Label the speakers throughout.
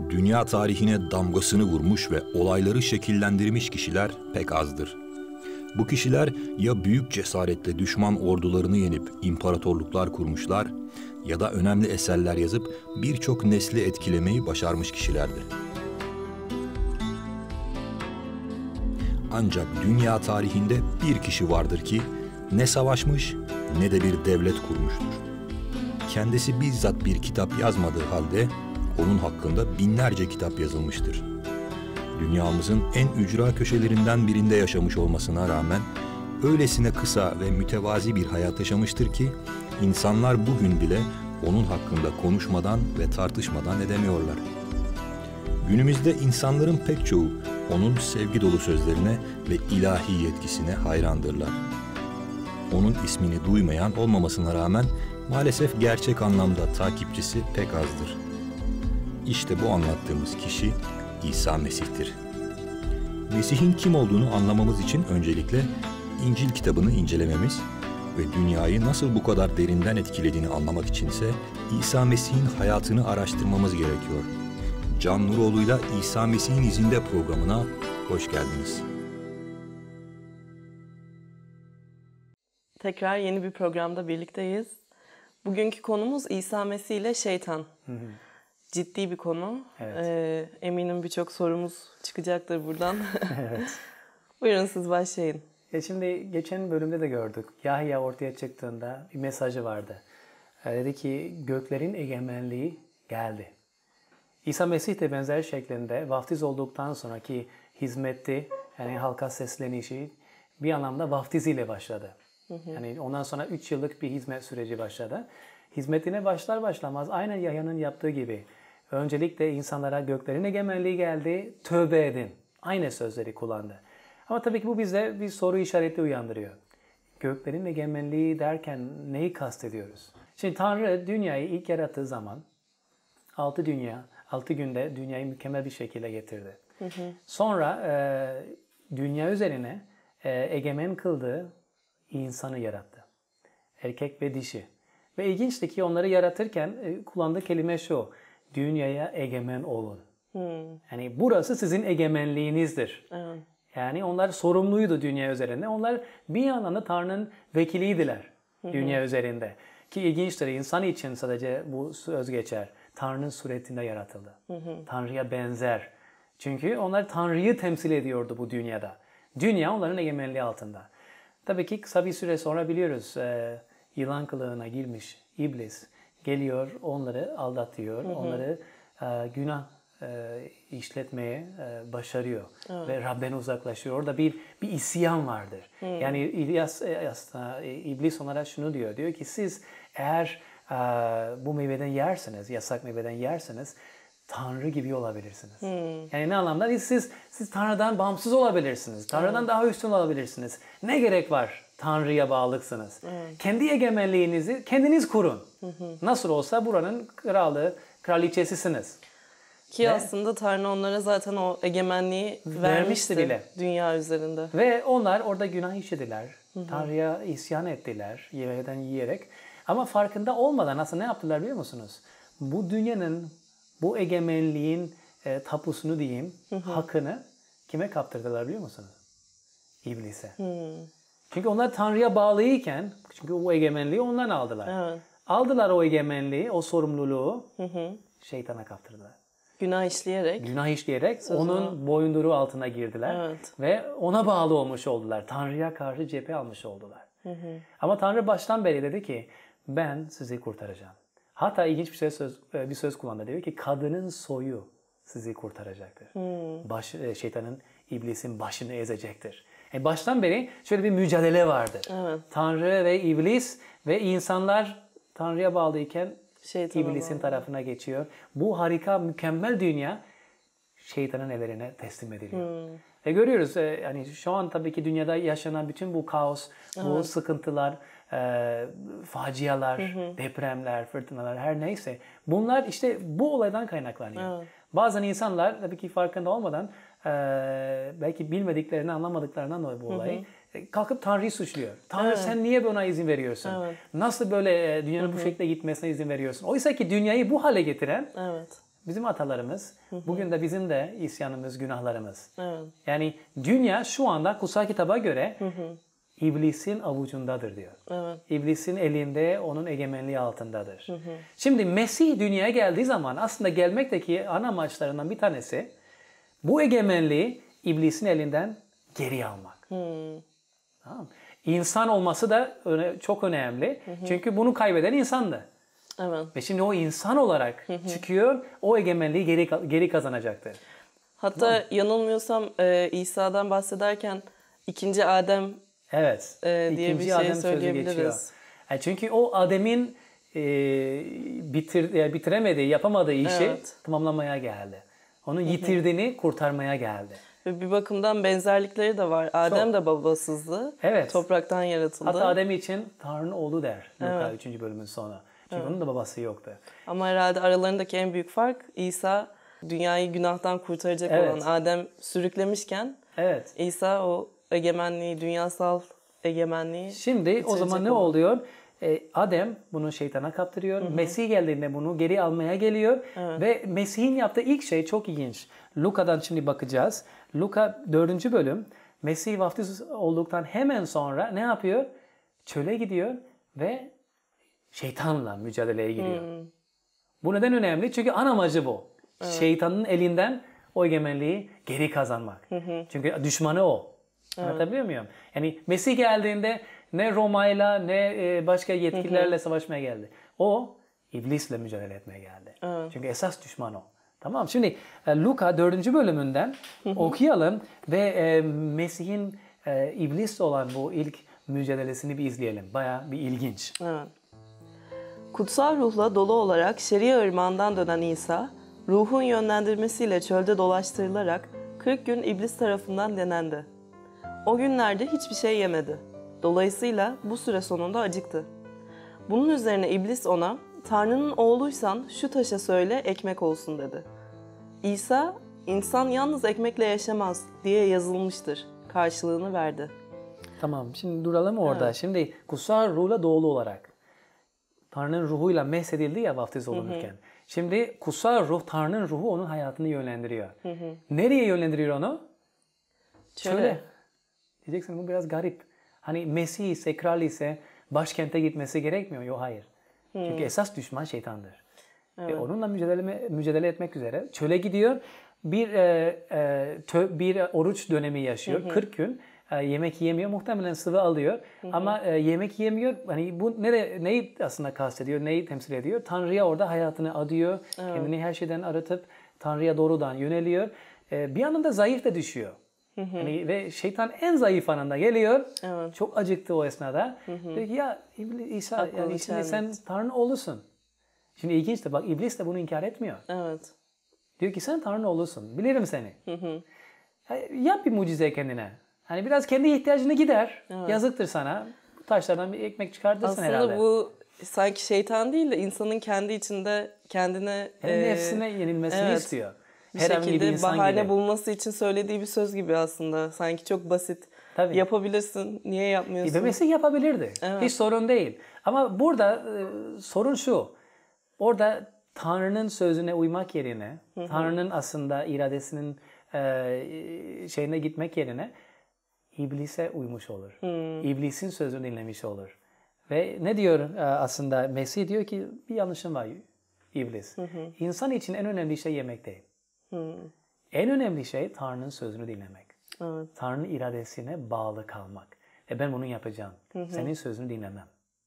Speaker 1: Dünya tarihine damgasını vurmuş ve olayları şekillendirmiş kişiler pek azdır. Bu kişiler ya büyük cesaretle düşman ordularını yenip imparatorluklar kurmuşlar ya da önemli eserler yazıp birçok nesli etkilemeyi başarmış kişilerdi. Ancak dünya tarihinde bir kişi vardır ki ne savaşmış ne de bir devlet kurmuştur. Kendisi bizzat bir kitap yazmadığı halde onun hakkında binlerce kitap yazılmıştır. Dünyamızın en ücra köşelerinden birinde yaşamış olmasına rağmen öylesine kısa ve mütevazi bir hayat yaşamıştır ki insanlar bugün bile onun hakkında konuşmadan ve tartışmadan edemiyorlar. Günümüzde insanların pek çoğu onun sevgi dolu sözlerine ve ilahi yetkisine hayrandırlar. Onun ismini duymayan olmamasına rağmen maalesef gerçek anlamda takipçisi pek azdır. İşte bu anlattığımız kişi İsa Mesih'tir. Mesih'in kim olduğunu anlamamız için öncelikle İncil kitabını incelememiz ve dünyayı nasıl bu kadar derinden etkilediğini anlamak içinse İsa Mesih'in hayatını araştırmamız gerekiyor. Can Nuroğlu'yla İsa Mesih'in izinde programına hoş geldiniz.
Speaker 2: Tekrar yeni bir programda birlikteyiz. Bugünkü konumuz İsa Mesih ile şeytan. Ciddi bir konu.
Speaker 3: Evet.
Speaker 2: Eminim birçok sorumuz çıkacaktır buradan.
Speaker 3: Evet.
Speaker 2: Buyurun siz başlayın.
Speaker 3: Şimdi geçen bölümde de gördük. Yahya ortaya çıktığında bir mesajı vardı. Dedi ki göklerin egemenliği geldi. İsa Mesih de benzer şeklinde vaftiz olduktan sonraki hizmeti, yani halka seslenişi bir anlamda vaftiz ile başladı. Yani ondan sonra 3 yıllık bir hizmet süreci başladı. Hizmetine başlar başlamaz aynen Yahya'nın yaptığı gibi öncelikle insanlara göklerin egemenliği geldi, tövbe edin. Aynı sözleri kullandı. Ama tabii ki bu bize bir soru işareti uyandırıyor. Göklerin egemenliği derken neyi kastediyoruz? Şimdi Tanrı dünyayı ilk yarattığı zaman 6 günde dünyayı mükemmel bir şekilde getirdi. Sonra dünya üzerine egemen kıldığı insanı yarattı. Erkek ve dişi. Ve ilginçti ki onları yaratırken kullandığı kelime şu: dünyaya egemen olun. Yani burası sizin egemenliğinizdir. Yani onlar sorumluydu dünya üzerinde. Onlar bir yandan da Tanrı'nın vekiliydiler dünya üzerinde. Ki ilginçtir, insan için sadece bu söz geçer. Tanrı'nın suretinde yaratıldı. Tanrı'ya benzer. Çünkü onlar Tanrı'yı temsil ediyordu bu dünyada. Dünya onların egemenliği altında. Tabii ki kısa bir süre sonra biliyoruz yılan kılığına girmiş iblis geliyor, onları aldatıyor, onları günah işletmeye başarıyor ve Rab'den uzaklaşıyor. Orada bir isyan vardır. Yani iblis onlara şunu diyor ki siz eğer bu meyveden yerseniz, yasak meyveden yerseniz Tanrı gibi olabilirsiniz. Yani ne anlamda? Siz Tanrı'dan bağımsız olabilirsiniz. Tanrı'dan daha üstün olabilirsiniz. Ne gerek var? Tanrı'ya bağlısınız. Kendi egemenliğinizi kendiniz kurun. Nasıl olsa buranın kralı, kraliçesisiniz.
Speaker 2: Ki aslında Tanrı onlara zaten o egemenliği vermişti
Speaker 3: bile
Speaker 2: dünya üzerinde.
Speaker 3: Ve onlar orada günah işlediler. Tanrı'ya isyan ettiler yemekten yiyerek. Ama farkında olmadan aslında ne yaptılar biliyor musunuz? Bu dünyanın, bu egemenliğin tapusunu diyeyim, hakkını kime kaptırdılar biliyor musunuz? İblise. Çünkü onlar Tanrı'ya bağlıyken, çünkü o egemenliği ondan aldılar.
Speaker 2: Evet.
Speaker 3: Aldılar o egemenliği, o sorumluluğu şeytana kaptırdılar.
Speaker 2: Günah işleyerek
Speaker 3: onun boyunduruğu altına girdiler.
Speaker 2: Evet.
Speaker 3: Ve ona bağlı olmuş oldular. Tanrı'ya karşı cephe almış oldular. Ama Tanrı baştan beri dedi ki ben sizi kurtaracağım. Hatta ilginç bir söz kullandı. Diyor ki kadının soyu sizi kurtaracaktır. Şeytanın, iblisin başını ezecektir. Baştan beri şöyle bir mücadele vardır.
Speaker 2: Evet.
Speaker 3: Tanrı ve iblis ve insanlar Tanrı'ya bağlıyken İblisin
Speaker 2: bağlı.
Speaker 3: tarafına geçiyor. Bu harika, mükemmel dünya şeytanın ellerine teslim ediliyor. Ve görüyoruz yani şu an tabii ki dünyada yaşanan bütün bu kaos, bu sıkıntılar, facialar, depremler, fırtınalar her neyse bunlar işte bu olaydan kaynaklanıyor. Bazen insanlar tabii ki farkında olmadan belki bilmediklerini, anlamadıklarından dolayı bu olayı kalkıp Tanrı'yı suçluyor. Tanrı sen niye buna izin veriyorsun? Nasıl böyle dünyanın bu şekilde gitmesine izin veriyorsun? Oysa ki dünyayı bu hale getiren bizim atalarımız, bugün de bizim de isyanımız, günahlarımız.
Speaker 2: Evet.
Speaker 3: Yani dünya şu anda kutsal kitaba göre iblisin avucundadır diyor.
Speaker 2: Evet.
Speaker 3: İblisin elinde, onun egemenliği altındadır. Şimdi Mesih dünyaya geldiği zaman aslında gelmekteki ana amaçlarından bir tanesi bu egemenliği iblisin elinden geri almak. Tamam. İnsan olması da çok önemli. Çünkü bunu kaybeden insandı.
Speaker 2: Evet.
Speaker 3: Ve şimdi o insan olarak çıkıyor, o egemenliği geri kazanacaktır.
Speaker 2: Hatta yanılmıyorsam İsa'dan bahsederken ikinci Adem
Speaker 3: Evet.
Speaker 2: diye
Speaker 3: İkinci
Speaker 2: bir şey
Speaker 3: Adem sözü
Speaker 2: söyleyebiliriz.
Speaker 3: geçiyor. Çünkü o Adem'in bitiremediği, yapamadığı işi tamamlamaya geldi. Onun yitirdiğini kurtarmaya geldi.
Speaker 2: Ve bir bakımdan benzerlikleri de var. Adem de babasızdı.
Speaker 3: Evet.
Speaker 2: Topraktan yaratıldı.
Speaker 3: Hatta Adem için Tanrı'nın oğlu der Luka 3. bölümün sonu. Çünkü onun da babası yoktu.
Speaker 2: Ama herhalde aralarındaki en büyük fark İsa dünyayı günahtan kurtaracak olan Adem sürüklemişken İsa o egemenliği, dünyasal egemenliği
Speaker 3: Şimdi o zaman ne oluyor? Adem bunu şeytana kaptırıyor. Mesih geldiğinde bunu geri almaya geliyor. Ve Mesih'in yaptığı ilk şey çok ilginç. Luka'dan şimdi bakacağız. Luka 4. bölüm. Mesih vaftiz olduktan hemen sonra ne yapıyor? Çöle gidiyor ve şeytanla mücadeleye giriyor. Bu neden önemli? Çünkü ana amacı bu. Şeytanın elinden o egemenliği geri kazanmak. Çünkü düşmanı o. Anlatabiliyor muyum? Yani Mesih geldiğinde ne Roma'yla ne başka yetkililerle savaşmaya geldi. O iblisle mücadele etmeye geldi. Çünkü esas düşman o. Tamam. Şimdi Luka 4. bölümünden okuyalım ve Mesih'in iblisle olan bu ilk mücadelesini bir izleyelim. Bayağı bir ilginç.
Speaker 2: Evet. Kutsal ruhla dolu olarak Şeria ırmağından dönen İsa, ruhun yönlendirmesiyle çölde dolaştırılarak 40 gün iblis tarafından denendi. O günlerde hiçbir şey yemedi. Dolayısıyla bu süre sonunda acıktı. Bunun üzerine iblis ona, "Tanrı'nın oğluysan şu taşa söyle ekmek olsun" dedi. İsa, "İnsan yalnız ekmekle yaşamaz diye yazılmıştır" karşılığını verdi.
Speaker 3: Tamam, şimdi duralım orada. Şimdi kutsal ruhla dolu olarak Tanrı'nın ruhuyla mesedildi ya vaftiz olunurken. Şimdi kutsal ruh, Tanrı'nın ruhu onun hayatını yönlendiriyor. Nereye yönlendiriyor onu? Çöle. Diyeceksin bu biraz garip. Hani Mesih ise, kral ise başkente gitmesi gerekmiyor. Yok, hayır. Çünkü esas düşman şeytandır. Ve onunla mücadele etmek üzere çöle gidiyor. Bir oruç dönemi yaşıyor. 40 gün yemek yemiyor. Muhtemelen sıvı alıyor. Ama yemek yemiyor. Hani bu neyi aslında kastediyor? Neyi temsil ediyor? Tanrı'ya orada hayatını adıyor. Kendini her şeyden aratıp Tanrı'ya doğrudan yöneliyor. Bir anında zayıf da düşüyor. Yani ve şeytan en zayıf anında geliyor. Çok acıktı o esnada. Diyor ki ya İsa, yani şimdi sen Tanrı'nın oğlusun. Şimdi ilginç de bak, iblis de bunu inkar etmiyor.
Speaker 2: Evet.
Speaker 3: Diyor ki sen Tanrı'nın oğlusun. Bilirim seni. Yap bir mucize kendine. Hani biraz kendi ihtiyacını gider. Yazıktır sana. Bu taşlardan bir ekmek çıkartırsın herhalde.
Speaker 2: Aslında bu sanki şeytan değil de insanın kendi içinde kendine...
Speaker 3: nefsine yenilmesini istiyor.
Speaker 2: Bir şekilde bahane bulması için söylediği bir söz gibi aslında. Sanki çok basit. Tabii. Yapabilirsin. Niye yapmıyorsun?
Speaker 3: Mesih yapabilirdi. Hiç sorun değil. Ama burada sorun şu. Orada Tanrı'nın sözüne uymak yerine, Tanrı'nın aslında iradesinin şeyine gitmek yerine iblise uymuş olur. İblisin sözünü dinlemiş olur. Ve ne diyor aslında? Mesih diyor ki bir yanlışın var iblis. İnsan için en önemli şey yemek değil. En önemli şey Tanrı'nın sözünü dinlemek.
Speaker 2: Evet.
Speaker 3: Tanrı'nın iradesine bağlı kalmak. Ben bunu yapacağım. Senin sözünü dinlemem.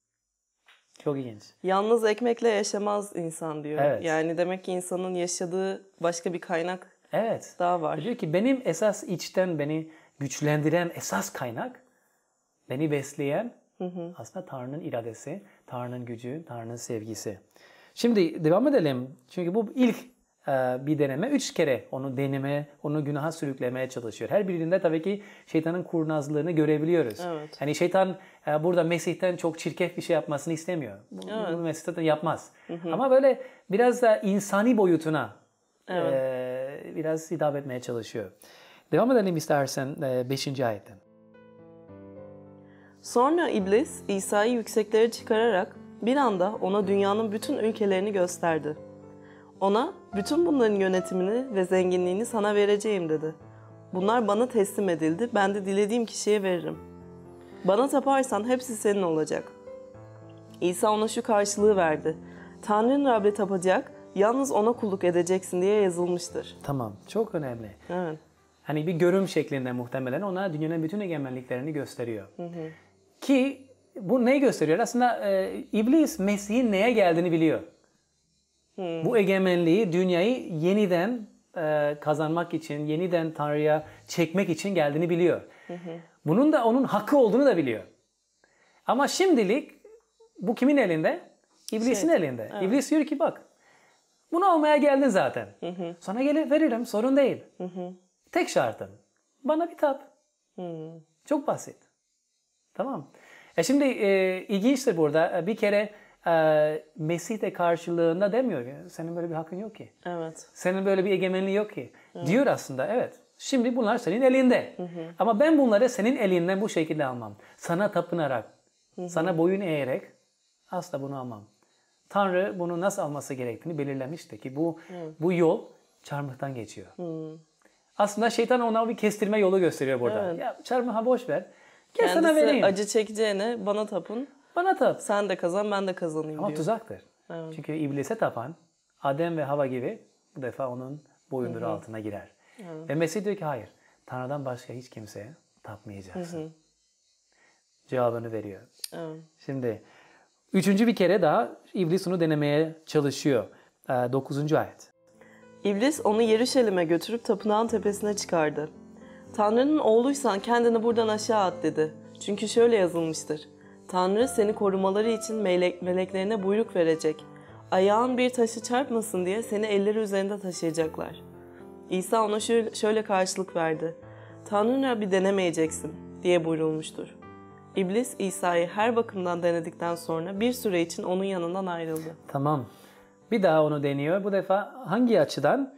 Speaker 3: Çok ilginç.
Speaker 2: Yalnız ekmekle yaşamaz insan diyor. Evet. Yani demek ki insanın yaşadığı başka bir kaynak daha var.
Speaker 3: Diyor ki benim esas içten beni güçlendiren esas kaynak, beni besleyen aslında Tanrı'nın iradesi, Tanrı'nın gücü, Tanrı'nın sevgisi. Şimdi devam edelim. Çünkü bu ilk bir deneme. 3 kere onu günaha sürüklemeye çalışıyor. Her birinde tabii ki şeytanın kurnazlığını görebiliyoruz.
Speaker 2: Evet.
Speaker 3: Yani şeytan burada Mesih'ten çok çirkef bir şey yapmasını istemiyor. Bunu Mesih'ten yapmaz. Ama böyle biraz da insani boyutuna biraz hitap etmeye çalışıyor. Devam edelim istersen 5. ayetten.
Speaker 2: Sonra iblis İsa'yı yükseklere çıkararak bir anda ona dünyanın bütün ülkelerini gösterdi. Ona bütün bunların yönetimini ve zenginliğini sana vereceğim dedi. Bunlar bana teslim edildi, ben de dilediğim kişiye veririm. Bana taparsan hepsi senin olacak. İsa ona şu karşılığı verdi. Tanrı'nın Rab'be tapacak, yalnız ona kulluk edeceksin diye yazılmıştır.
Speaker 3: Tamam, çok önemli.
Speaker 2: Evet.
Speaker 3: Hani bir görüm şeklinde muhtemelen ona dünyanın bütün egemenliklerini gösteriyor. Ki bu neyi gösteriyor? Aslında iblis Mesih'in neye geldiğini biliyor. Bu egemenliği, dünyayı yeniden kazanmak için, yeniden Tanrı'ya çekmek için geldiğini biliyor. Bunun da onun hakkı olduğunu da biliyor. Ama şimdilik bu kimin elinde? İblisin elinde. Evet. İblis diyor ki bak, bunu almaya geldin zaten. Sana gelip veririm, sorun değil. Tek şartım, bana bir tap. Çok basit. Tamam. Şimdi ilginçtir burada. Bir kere Mesih de karşılığında demiyor. Senin böyle bir hakkın yok ki.
Speaker 2: Evet.
Speaker 3: Senin böyle bir egemenliği yok ki. Evet. Diyor aslında evet. Şimdi bunlar senin elinde. Ama ben bunları senin elinden bu şekilde almam. Sana tapınarak, sana boyun eğerek asla bunu almam. Tanrı bunu nasıl alması gerektiğini belirlemişti ki bu yol çarmıhtan geçiyor. Aslında şeytan ona bir kestirme yolu gösteriyor burada. Evet. Ya çarmıha boş ver. Gel sana vereyim.
Speaker 2: Acı çekeceğine bana tapın.
Speaker 3: Bana tap.
Speaker 2: Sen de kazan, ben de kazanayım
Speaker 3: Ama
Speaker 2: diyor.
Speaker 3: tuzaktır.
Speaker 2: Evet.
Speaker 3: Çünkü iblise tapan Adem ve Hava gibi bu defa onun boyunduruğu altına girer. Evet. Ve Mesih diyor ki hayır. Tanrı'dan başka hiç kimseye tapmayacaksın. Cevabını veriyor. Evet. Şimdi üçüncü bir kere daha iblis onu denemeye çalışıyor. 9. ayet.
Speaker 2: İblis onu Yeruşalim'e götürüp tapınağın tepesine çıkardı. Tanrı'nın oğluysan kendini buradan aşağı at dedi. Çünkü şöyle yazılmıştır. Tanrı seni korumaları için meleklerine buyruk verecek. Ayağın bir taşı çarpmasın diye seni elleri üzerinde taşıyacaklar. İsa ona şöyle karşılık verdi. Tanrı'nın Rabbi denemeyeceksin diye buyurulmuştur. İblis İsa'yı her bakımdan denedikten sonra bir süre için onun yanından ayrıldı.
Speaker 3: Tamam. Bir daha onu deniyor. Bu defa hangi açıdan?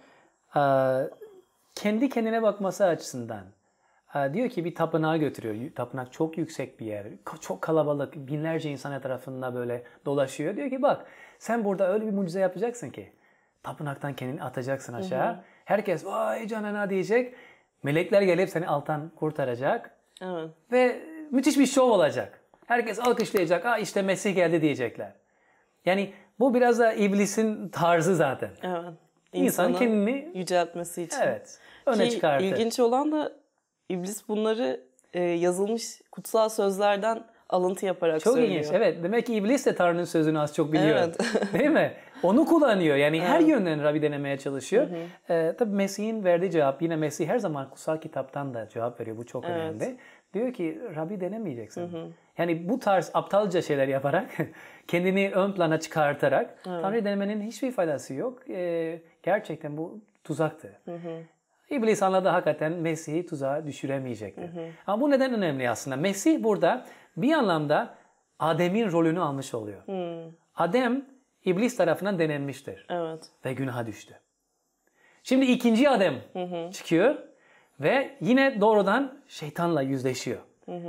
Speaker 3: Kendi kendine bakması açısından. Diyor ki bir tapınağa götürüyor. Tapınak çok yüksek bir yer. Çok kalabalık. Binlerce insan etrafında böyle dolaşıyor. Diyor ki bak sen burada öyle bir mucize yapacaksın ki. Tapınaktan kendini atacaksın aşağı. Herkes vay canına diyecek. Melekler gelip seni alttan kurtaracak. Evet. Ve müthiş bir şov olacak. Herkes alkışlayacak. İşte Mesih geldi diyecekler. Yani bu biraz da iblisin tarzı zaten.
Speaker 2: Evet.
Speaker 3: İnsan kendini
Speaker 2: yüceltmesi için.
Speaker 3: Evet. Öne çıkartır.
Speaker 2: İlginç olan da iblis bunları yazılmış kutsal sözlerden alıntı yaparak
Speaker 3: çok
Speaker 2: söylüyor.
Speaker 3: Çok ilginç. Evet. Demek ki iblis de Tanrı'nın sözünü az çok biliyor. Evet. Değil mi? Onu kullanıyor. Yani her yönden Rabbi denemeye çalışıyor. Tabii Mesih'in verdiği cevap, yine Mesih her zaman kutsal kitaptan da cevap veriyor. Bu çok önemli. Diyor ki Rabbi denemeyeceksin. Yani bu tarz aptalca şeyler yaparak, kendini ön plana çıkartarak Tanrı'yı denemenin hiçbir faydası yok. Gerçekten bu tuzaktı. İblis anladı hakikaten Mesih'i tuzağa düşüremeyecektir. Ama bu neden önemli aslında? Mesih burada bir anlamda Adem'in rolünü almış oluyor. Adem İblis tarafından denenmiştir. Evet. Ve günaha düştü. Şimdi ikinci Adem çıkıyor ve yine doğrudan şeytanla yüzleşiyor.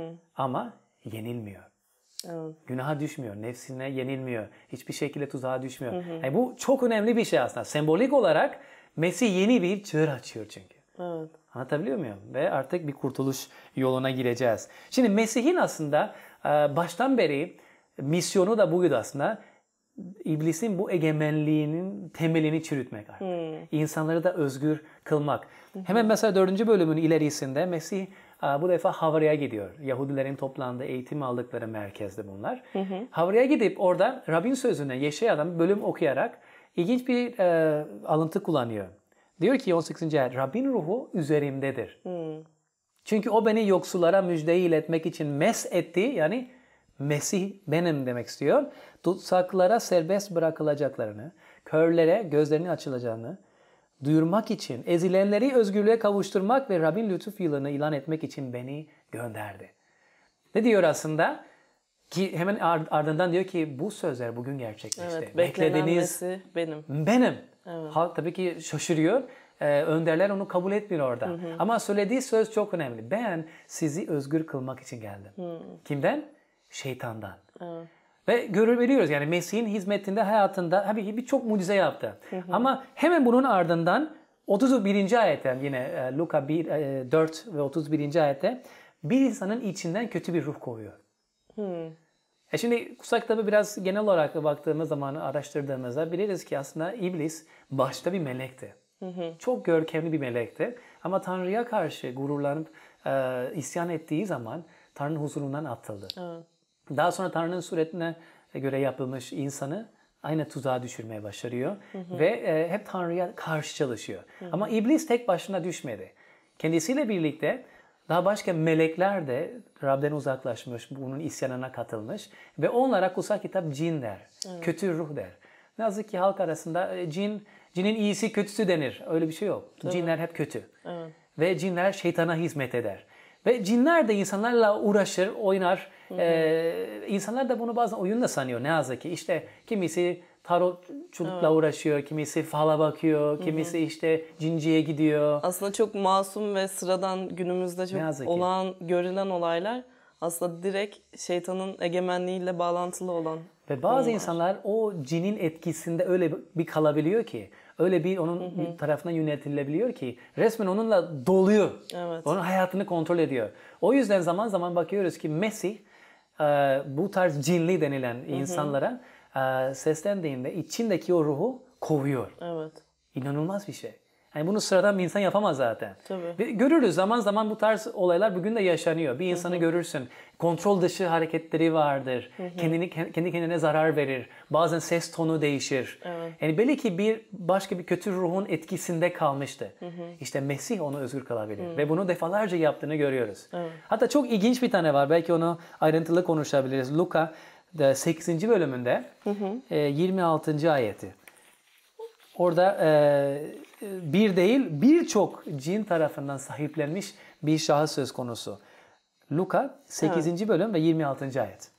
Speaker 3: Ama yenilmiyor. Evet. Günaha düşmüyor, nefsine yenilmiyor. Hiçbir şekilde tuzağa düşmüyor. Yani bu çok önemli bir şey aslında. Sembolik olarak Mesih yeni bir çığır açıyor çünkü. Evet. Anlatabiliyor muyum? Ve artık bir kurtuluş yoluna gireceğiz. Şimdi Mesih'in aslında baştan beri misyonu da buydu aslında. İblisin bu egemenliğinin temelini çürütmek artık. İnsanları da özgür kılmak. Hemen mesela 4. bölümün ilerisinde Mesih bu defa Havra'ya gidiyor. Yahudilerin toplandığı, eğitim aldıkları merkezde bunlar. Havra'ya gidip orada Rabbin sözüne Yeşaya'dan bölüm okuyarak ilginç bir alıntı kullanıyor. Diyor ki 18. ayet, Rabbin ruhu üzerimdedir. Çünkü o beni yoksullara müjdeyi iletmek için etti. Yani Mesih benim demek istiyor. Tutsaklara serbest bırakılacaklarını, körlere gözlerinin açılacağını duyurmak için, ezilenleri özgürlüğe kavuşturmak ve Rabbin lütuf yılını ilan etmek için beni gönderdi. Ne diyor aslında? Ki hemen ardından diyor ki bu sözler bugün gerçekleşti.
Speaker 2: Evet, beklediğiniz benim.
Speaker 3: Benim. Evet. Halk tabii ki şaşırıyor. Önderler onu kabul etmiyor orada. Ama söylediği söz çok önemli. Ben sizi özgür kılmak için geldim. Kimden? Şeytandan. Evet. Ve görebiliyoruz yani Mesih'in hizmetinde, hayatında tabii ki birçok mucize yaptı. Ama hemen bunun ardından 31. ayetten yine Luka 4 ve 31. ayette bir insanın içinden kötü bir ruh kovuyor. Şimdi kutsal kitabı biraz genel olarak baktığımız zaman, araştırdığımızda biliriz ki aslında iblis başta bir melekti. Çok görkemli bir melekti. Ama Tanrı'ya karşı gururlanıp isyan ettiği zaman Tanrı'nın huzurundan atıldı. Daha sonra Tanrı'nın suretine göre yapılmış insanı aynı tuzağa düşürmeye başarıyor. Ve hep Tanrı'ya karşı çalışıyor. Ama iblis tek başına düşmedi. Kendisiyle birlikte daha başka melekler de Rab'den uzaklaşmış, bunun isyanına katılmış. Ve onlara kutsal kitap cin der, kötü ruh der. Ne yazık ki halk arasında cinin iyisi kötüsü denir. Öyle bir şey yok. Cinler hep kötü. Ve cinler şeytana hizmet eder. Ve cinler de insanlarla uğraşır, oynar. İnsanlar da bunu bazen oyun da sanıyor ne yazık ki. İşte kimisi tarotçulukla uğraşıyor, kimisi fala bakıyor, kimisi işte cinciye gidiyor.
Speaker 2: Aslında çok masum ve sıradan günümüzde çok olan, görülen olaylar aslında direkt şeytanın egemenliğiyle bağlantılı olan.
Speaker 3: Ve bazı insanlar o cinin etkisinde öyle bir kalabiliyor ki, öyle bir onun tarafından yönetilebiliyor ki resmen onunla doluyor. Onun hayatını kontrol ediyor. O yüzden zaman zaman bakıyoruz ki Mesih bu tarz cinli denilen insanlara seslendiğinde içindeki o ruhu kovuyor. İnanılmaz bir şey. Yani bunu sıradan bir insan yapamaz zaten. Ve görürüz zaman zaman bu tarz olaylar bugün de yaşanıyor. Bir insanı görürsün. Kontrol dışı hareketleri vardır. Kendi kendine zarar verir. Bazen ses tonu değişir. Yani belli ki başka bir kötü ruhun etkisinde kalmıştı. İşte Mesih onu özgür kılabilir. Ve bunu defalarca yaptığını görüyoruz. Hatta çok ilginç bir tane var. Belki onu ayrıntılı konuşabiliriz. Luka 8. bölümünde 26. ayeti. Orada bir değil birçok cin tarafından sahiplenmiş bir şahıs söz konusu. Luka 8. bölüm ve 26. ayet.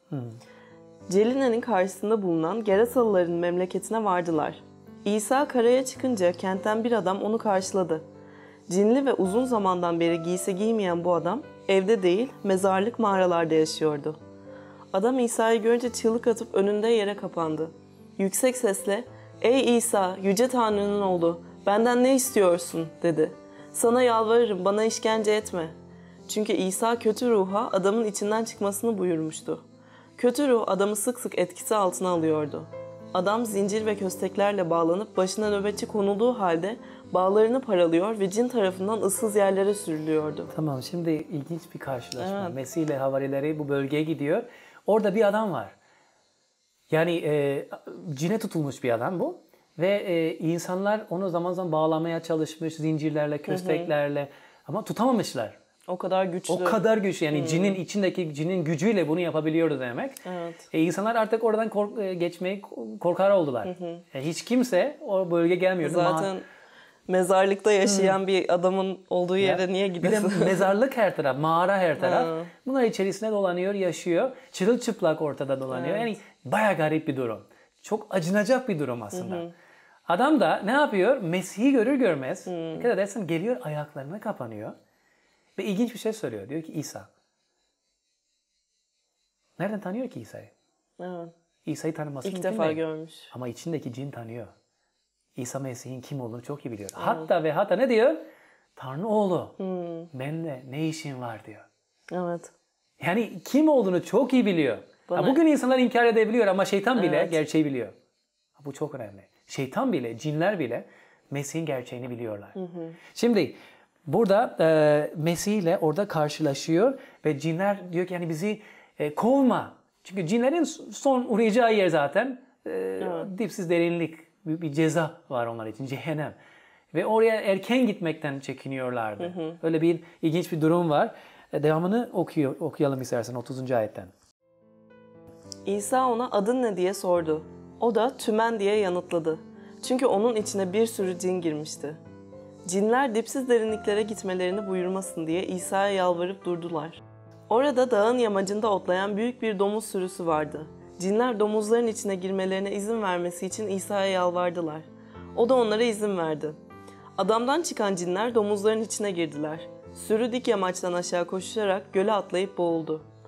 Speaker 2: Celine'nin karşısında bulunan Gerasalıların memleketine vardılar. İsa karaya çıkınca kentten bir adam onu karşıladı. Cinli ve uzun zamandan beri giysi giymeyen bu adam evde değil mezarlık mağaralarda yaşıyordu. Adam İsa'yı görünce çığlık atıp önünde yere kapandı. Yüksek sesle "Ey İsa, Yüce Tanrı'nın oğlu, benden ne istiyorsun?" dedi. "Sana yalvarırım, bana işkence etme." Çünkü İsa kötü ruha adamın içinden çıkmasını buyurmuştu. Kötü ruh adamı sık sık etkisi altına alıyordu. Adam zincir ve kösteklerle bağlanıp başına nöbetçi konulduğu halde bağlarını paralıyor ve cin tarafından ıssız yerlere sürülüyordu.
Speaker 3: Tamam, şimdi ilginç bir karşılaşma. Mesih ile havarileri bu bölgeye gidiyor. Orada bir adam var. Yani cine tutulmuş bir adam bu. Ve insanlar onu zaman zaman bağlamaya çalışmış zincirlerle, kösteklerle ama tutamamışlar.
Speaker 2: O kadar güçlü.
Speaker 3: O kadar güçlü. Yani cinin gücüyle bunu yapabiliyordu demek. İnsanlar artık oradan geçmeye korkar oldular. Hiç kimse o bölge gelmiyordu.
Speaker 2: Zaten mezarlıkta yaşayan bir adamın olduğu yere niye gidesin?
Speaker 3: Bir de mezarlık her taraf, mağara her taraf. Bunlar içerisinde dolanıyor, yaşıyor. Çırılçıplak ortada dolanıyor. Yani bayağı garip bir durum. Çok acınacak bir durum aslında. Adam da ne yapıyor? Mesih'i görür görmez, dikkat edersen geliyor ayaklarına kapanıyor. Ve ilginç bir şey söylüyor. Diyor ki İsa. Nereden tanıyor ki İsa'yı? İsa'yı tanıması mümkün değil.
Speaker 2: İlk defa görmüş.
Speaker 3: Ama içindeki cin tanıyor. İsa Mesih'in kim olduğunu çok iyi biliyor. Hatta ne diyor? Tanrı oğlu. Benimle ne işin var diyor. Yani kim olduğunu çok iyi biliyor. Bugün insanlar inkar edebiliyor ama şeytan bile gerçeği biliyor. Bu çok önemli. Şeytan bile, cinler bile Mesih'in gerçeğini biliyorlar. Şimdi burada Mesih ile orada karşılaşıyor ve cinler diyor ki yani bizi kovma. Çünkü cinlerin son uğrayacağı yer zaten dipsiz derinlik, bir ceza var onlar için, cehennem. Ve oraya erken gitmekten çekiniyorlardı. Öyle bir ilginç bir durum var. Devamını okuyalım istersen 30. ayetten.
Speaker 2: İsa ona adın ne diye sordu. O da Tümen diye yanıtladı. Çünkü onun içine bir sürü cin girmişti. Cinler dipsiz derinliklere gitmelerini buyurmasın diye İsa'ya yalvarıp durdular. Orada dağın yamacında otlayan büyük bir domuz sürüsü vardı. Cinler domuzların içine girmelerine izin vermesi için İsa'ya yalvardılar. O da onlara izin verdi. Adamdan çıkan cinler domuzların içine girdiler. Sürü dik yamaçtan aşağı koşarak göle atlayıp boğuldu.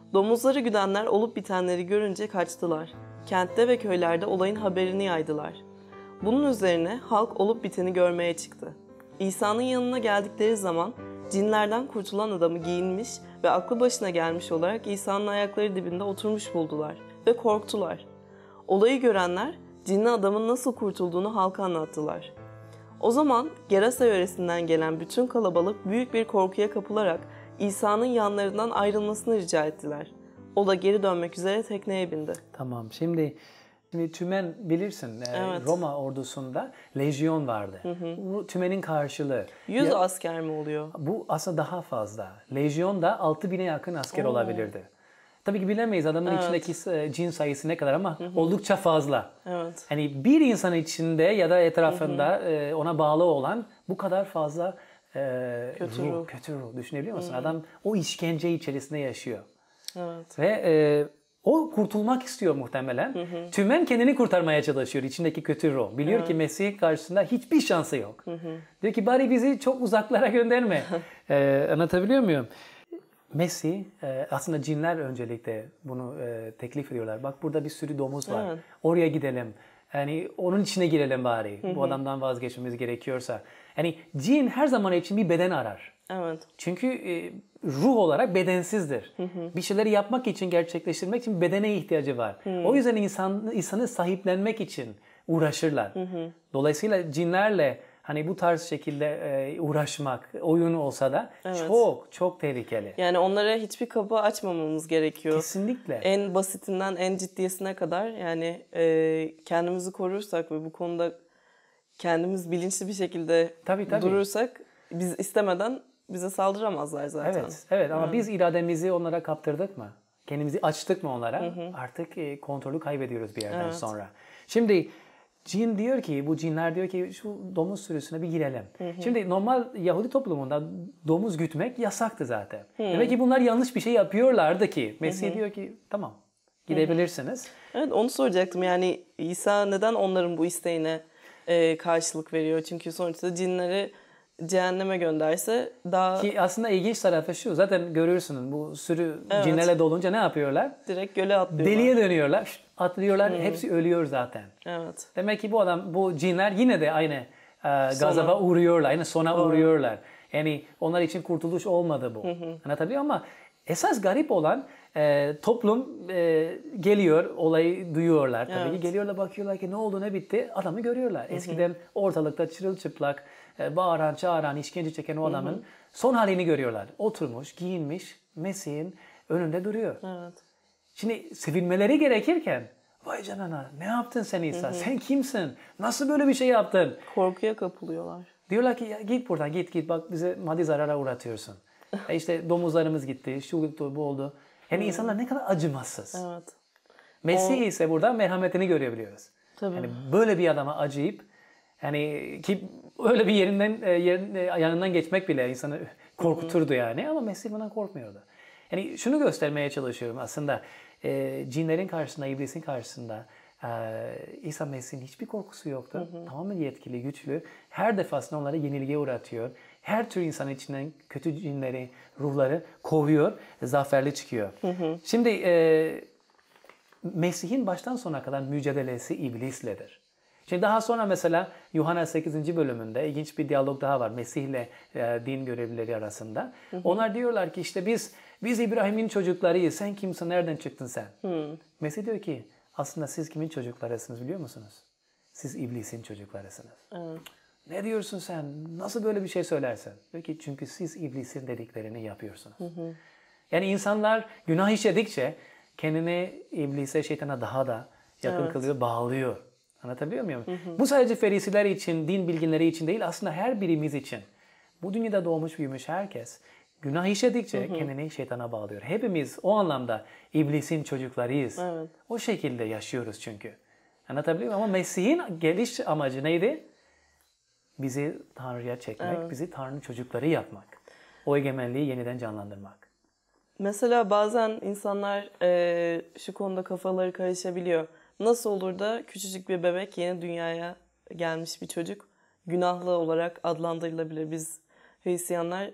Speaker 2: Domuzları güdenler olup bitenleri görünce kaçtılar. Kentte ve köylerde olayın haberini yaydılar. Bunun üzerine halk olup biteni görmeye çıktı. İsa'nın yanına geldikleri zaman cinlerden kurtulan adamı giyinmiş ve aklı başına gelmiş olarak İsa'nın ayakları dibinde oturmuş buldular ve korktular. Olayı görenler cinli adamın nasıl kurtulduğunu halka anlattılar. O zaman Gerasa yöresinden gelen bütün kalabalık büyük bir korkuya kapılarak İsa'nın yanlarından ayrılmasını rica ettiler. O da geri dönmek üzere tekneye bindi.
Speaker 3: Tamam. Şimdi tümen bilirsin.
Speaker 2: Evet.
Speaker 3: Roma ordusunda lejyon vardı. Bu tümenin karşılığı.
Speaker 2: 100 asker mi oluyor?
Speaker 3: Bu aslında daha fazla. Lejyonda 6.000'e yakın asker olabilirdi. Tabii ki bilemeyiz adamın içindeki cin sayısı ne kadar ama oldukça fazla.
Speaker 2: Evet.
Speaker 3: Hani bir insan içinde ya da etrafında ona bağlı olan bu kadar fazla kötü ruh. Düşünebiliyor musun? Adam o işkence içerisinde yaşıyor.
Speaker 2: Evet.
Speaker 3: Ve o kurtulmak istiyor muhtemelen. Tümen kendini kurtarmaya çalışıyor içindeki kötü ruh. Biliyor ki Mesih karşısında hiçbir şansı yok. Diyor ki bari bizi çok uzaklara gönderme. Anlatabiliyor muyum? Mesih, aslında cinler öncelikle bunu teklif ediyorlar. Bak burada bir sürü domuz var.
Speaker 2: Evet.
Speaker 3: Oraya gidelim. Yani onun içine girelim bari. Bu adamdan vazgeçmemiz gerekiyorsa. Yani cin her zaman için bir beden arar.
Speaker 2: Evet.
Speaker 3: Çünkü ruh olarak bedensizdir. Bir şeyleri yapmak için, gerçekleştirmek için bedene ihtiyacı var. O yüzden insanı sahiplenmek için uğraşırlar. Dolayısıyla cinlerle hani bu tarz şekilde uğraşmak, oyun olsa da çok tehlikeli.
Speaker 2: Yani onlara hiçbir kapı açmamamız gerekiyor.
Speaker 3: Kesinlikle.
Speaker 2: En basitinden en ciddiyesine kadar yani kendimizi korursak ve bu konuda kendimiz bilinçli bir şekilde
Speaker 3: Tabii.
Speaker 2: durursak biz istemeden bize saldıramazlar zaten.
Speaker 3: Evet ama biz irademizi onlara kaptırdık mı? Kendimizi açtık mı onlara? Artık kontrolü kaybediyoruz bir yerden sonra. Şimdi cin diyor ki, bu cinler diyor ki şu domuz sürüsüne bir girelim. Şimdi normal Yahudi toplumunda domuz gütmek yasaktı zaten. Demek ki bunlar yanlış bir şey yapıyorlardı ki. Mesih diyor ki tamam gidebilirsiniz.
Speaker 2: Evet, onu soracaktım. Yani İsa neden onların bu isteğine karşılık veriyor? Çünkü sonuçta cinleri cehenneme gönderse daha...
Speaker 3: Ki aslında ilginç tarafı şu. Zaten görürsünüz bu sürü cinlerle dolunca ne yapıyorlar?
Speaker 2: Direkt göle atlıyorlar.
Speaker 3: Deliye dönüyorlar. Atlıyorlar. Hepsi ölüyor zaten.
Speaker 2: Evet.
Speaker 3: Demek ki bu cinler yine de aynı gazaba uğruyorlar. Aynı sona uğruyorlar. Yani onlar için kurtuluş olmadı bu. Anlatabiliyor ama esas garip olan toplum geliyor, olayı duyuyorlar. Tabii ki geliyorlar, bakıyorlar ki ne oldu, ne bitti. Adamı görüyorlar. Eskiden ortalıkta çırılçıplak, bağıran, çağıran, işkence çeken o adamın son halini görüyorlar. Oturmuş, giyinmiş, Mesih'in önünde duruyor.
Speaker 2: Evet.
Speaker 3: Şimdi sevinmeleri gerekirken vay canına ne yaptın sen İsa? Sen kimsin? Nasıl böyle bir şey yaptın?
Speaker 2: Korkuya kapılıyorlar.
Speaker 3: Diyorlar ki ya git buradan git bak bize maddi zarara uğratıyorsun. İşte domuzlarımız gitti, şu gitti, bu oldu. Yani insanlar ne kadar acımasız.
Speaker 2: Evet.
Speaker 3: Mesih ise burada merhametini görebiliyoruz.
Speaker 2: Tabii.
Speaker 3: Yani böyle bir adama acıyıp yani ki öyle bir yanından geçmek bile insanı korkuturdu yani ama Mesih bundan korkmuyordu. Yani şunu göstermeye çalışıyorum aslında cinlerin karşısında, iblisin karşısında İsa Mesih'in hiçbir korkusu yoktu. Tamamen yetkili, güçlü. Her defasında onları yenilgiye uğratıyor. Her tür insan içinden kötü cinleri, ruhları kovuyor, zaferli çıkıyor. Şimdi Mesih'in baştan sona kadar mücadelesi iblisledir. Şimdi daha sonra mesela Yuhanna 8. bölümünde ilginç bir diyalog daha var Mesih ile din görevlileri arasında. Onlar diyorlar ki işte biz İbrahim'in çocuklarıyız. Sen kimsin? Nereden çıktın sen? Mesih diyor ki aslında siz kimin çocuklarısınız biliyor musunuz? Siz iblisin çocuklarısınız. Ne diyorsun sen? Nasıl böyle bir şey söylersen? Diyor ki çünkü siz iblisin dediklerini yapıyorsunuz. Yani insanlar günah işledikçe kendini iblise, şeytana daha da yakın kılıyor, bağlıyor. Anlatabiliyor muyum? Bu sadece ferisiler için, din bilginleri için değil aslında her birimiz için. Bu dünyada doğmuş büyümüş herkes günah işledikçe kendini şeytana bağlıyor. Hepimiz o anlamda iblisin çocuklarıyız.
Speaker 2: Evet.
Speaker 3: O şekilde yaşıyoruz çünkü. Anlatabiliyor muyum? Ama Mesih'in geliş amacı neydi? Bizi Tanrı'ya çekmek, bizi Tanrı'nın çocukları yapmak. O egemenliği yeniden canlandırmak.
Speaker 2: Mesela bazen insanlar şu konuda kafaları karışabiliyor. Nasıl olur da küçücük bir bebek yeni dünyaya gelmiş bir çocuk günahlı olarak adlandırılabilir? Biz Hristiyanlar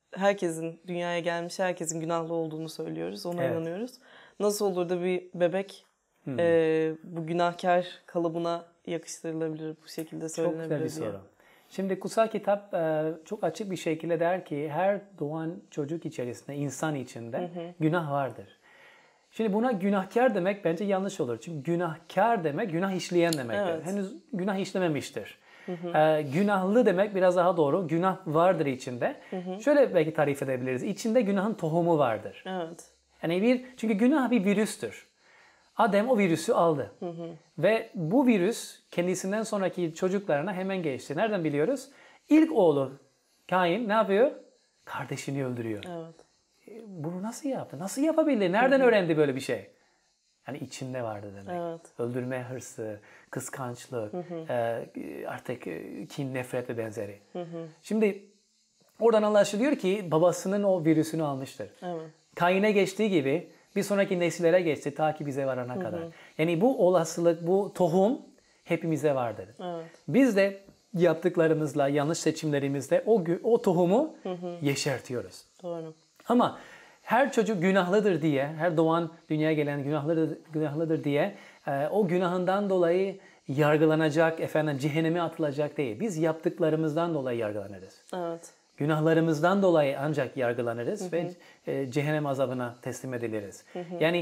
Speaker 2: herkesin, dünyaya gelmiş herkesin günahlı olduğunu söylüyoruz. Ona inanıyoruz. Nasıl olur da bir bebek bu günahkar kalıbına yakıştırılabilir, bu şekilde söylenebilir?
Speaker 3: Çok güzel bir soru. Şimdi kutsal kitap çok açık bir şekilde der ki her doğan çocuk içerisinde, insan içinde günah vardır. Şimdi buna günahkar demek bence yanlış olur. Çünkü günahkar demek günah işleyen demektir.
Speaker 2: Evet.
Speaker 3: Henüz günah işlememiştir. Günahlı demek biraz daha doğru. Günah vardır içinde. Şöyle belki tarif edebiliriz. İçinde günahın tohumu vardır.
Speaker 2: Evet.
Speaker 3: Yani çünkü günah bir virüstür. Adem o virüsü aldı. Ve bu virüs kendisinden sonraki çocuklarına hemen geçti. Nereden biliyoruz? İlk oğlu Kain ne yapıyor? Kardeşini öldürüyor.
Speaker 2: Evet.
Speaker 3: Bunu nasıl yaptı? Nasıl yapabildi? Nereden öğrendi böyle bir şey? Yani içinde vardı demek.
Speaker 2: Evet.
Speaker 3: Öldürme hırsı, kıskançlık, artık kin, nefret ve benzeri. Şimdi oradan anlaşılıyor ki babasının o virüsünü almıştır.
Speaker 2: Evet.
Speaker 3: Kain'e geçtiği gibi bir sonraki nesillere geçti ta ki bize varana kadar. Yani bu olasılık, bu tohum hepimize vardır.
Speaker 2: Evet.
Speaker 3: Biz de yaptıklarımızla, yanlış seçimlerimizle o tohumu yeşertiyoruz.
Speaker 2: Doğru.
Speaker 3: Ama her çocuk günahlıdır diye, her doğan dünyaya gelen günahlıdır diye o günahından dolayı yargılanacak, cehenneme atılacak değil. Biz yaptıklarımızdan dolayı yargılanırız.
Speaker 2: Evet.
Speaker 3: Günahlarımızdan dolayı ancak yargılanırız ve cehennem azabına teslim ediliriz. Yani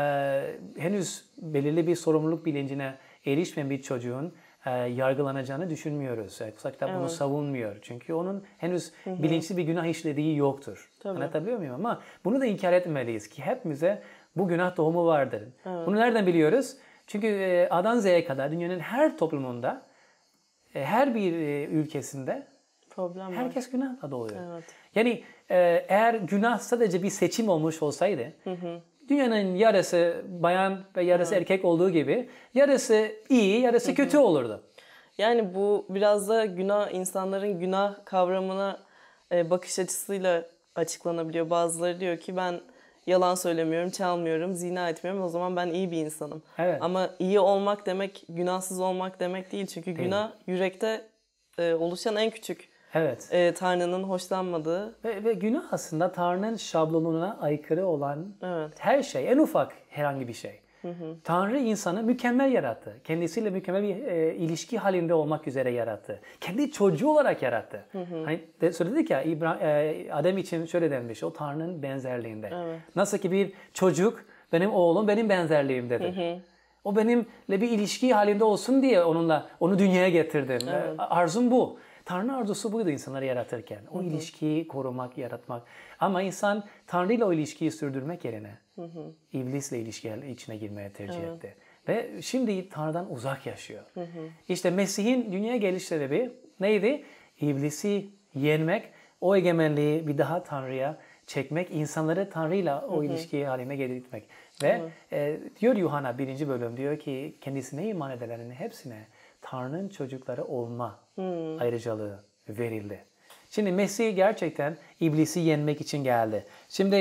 Speaker 3: henüz belirli bir sorumluluk bilincine erişmeyen bir çocuğun yargılanacağını düşünmüyoruz. Kutsal kitap bunu savunmuyor. Çünkü onun henüz bilinçli bir günah işlediği yoktur.
Speaker 2: Tabii.
Speaker 3: Anlatabiliyor muyum? Ama bunu da inkar etmeliyiz ki hepimize bu günah tohumu vardır. Bunu nereden biliyoruz? Çünkü A'dan Z'ye kadar dünyanın her toplumunda, her bir ülkesinde
Speaker 2: Problem var.
Speaker 3: herkes günahla doğuyor.
Speaker 2: Evet.
Speaker 3: Yani eğer günah sadece bir seçim olmuş olsaydı, dünyanın yarısı bayan ve yarısı erkek olduğu gibi yarısı iyi, yarısı kötü olurdu.
Speaker 2: Yani bu biraz da insanların günah kavramına bakış açısıyla açıklanabiliyor. Bazıları diyor ki ben yalan söylemiyorum, çalmıyorum, zina etmiyorum, o zaman ben iyi bir insanım.
Speaker 3: Evet.
Speaker 2: Ama iyi olmak demek, günahsız olmak demek değil. Çünkü günah yürekte oluşan en küçük Tanrı'nın hoşlanmadığı.
Speaker 3: Ve günah aslında Tanrı'nın şablonuna aykırı olan her şey, en ufak herhangi bir şey. Tanrı insanı mükemmel yarattı. Kendisiyle mükemmel bir ilişki halinde olmak üzere yarattı. Kendi çocuğu olarak yarattı. Hani söyledik ya Adem için şöyle denmiş, o Tanrı'nın benzerliğinde.
Speaker 2: Evet.
Speaker 3: Nasıl ki bir çocuk benim oğlum benim benzerliğimdedir. O benimle bir ilişki halinde olsun diye onu dünyaya getirdim. Arzum bu. Tanrı arzusu buydu insanları yaratırken. O ilişkiyi korumak, yaratmak. Ama insan Tanrı ile o ilişkiyi sürdürmek yerine iblisle ilişki içine girmeye tercih etti. Ve şimdi Tanrı'dan uzak yaşıyor. İşte Mesih'in dünyaya geliş sebebi neydi? İblisi yenmek, o egemenliği bir daha Tanrı'ya çekmek, insanları Tanrı'yla o ilişkiye haline getirmek. Ve diyor Yuhanna 1. bölüm diyor ki kendisine iman edenlerin hepsine Tanrı'nın çocukları olma ayrıcalığı verildi. Şimdi Mesih gerçekten iblisi yenmek için geldi. Şimdi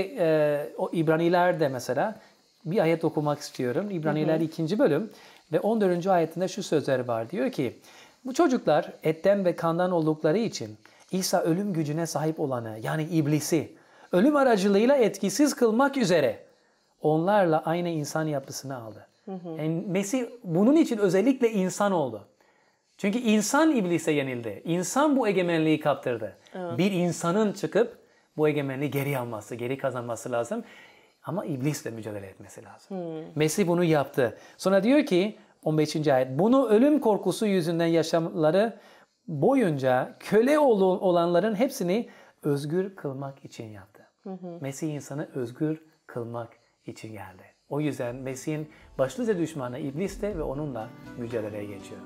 Speaker 3: o İbraniler'de mesela bir ayet okumak istiyorum. İbraniler 2. bölüm ve 14. ayetinde şu sözler var. Diyor ki bu çocuklar etten ve kandan oldukları için İsa ölüm gücüne sahip olanı yani iblisi ölüm aracılığıyla etkisiz kılmak üzere onlarla aynı insan yapısını aldı. Yani Mesih bunun için özellikle insan oldu. Çünkü insan iblise yenildi. İnsan bu egemenliği kaptırdı. Bir insanın çıkıp bu egemenliği geri kazanması lazım. Ama iblisle mücadele etmesi lazım. Mesih bunu yaptı. Sonra diyor ki 15. ayet bunu ölüm korkusu yüzünden yaşamları boyunca köle olanların hepsini özgür kılmak için yaptı. Mesih insanı özgür kılmak için geldi. O yüzden Mesih'in başlıca düşmanı iblis de ve onunla mücadeleye geçiyor.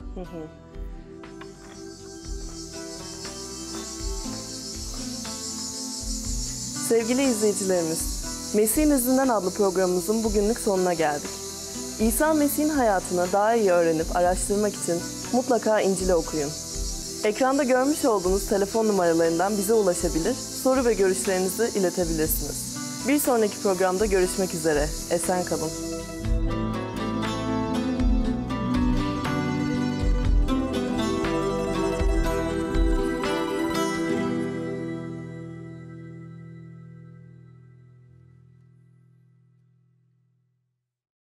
Speaker 2: Sevgili izleyicilerimiz, Mesih'in İzinden adlı programımızın bugünlük sonuna geldik. İsa Mesih'in hayatını daha iyi öğrenip araştırmak için mutlaka İncil'i okuyun. Ekranda görmüş olduğunuz telefon numaralarından bize ulaşabilir, soru ve görüşlerinizi iletebilirsiniz. Bir sonraki programda görüşmek üzere. Esen kalın.